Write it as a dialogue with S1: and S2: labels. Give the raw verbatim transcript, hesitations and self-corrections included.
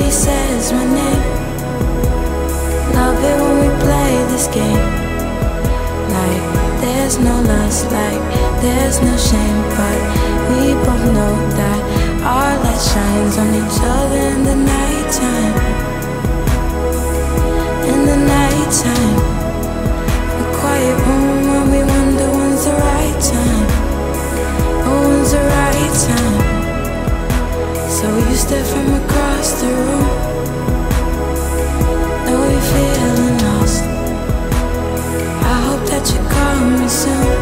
S1: he says my name. Love it when we play this game. Like there's no loss, like there's no shame. But we both know that our light shines on each other in the nighttime. In the nighttime, a quiet room when we wonder when's the right time. Oh, when's the right time? So you step from across the room. Know you're feeling lost. I hope that you call me soon.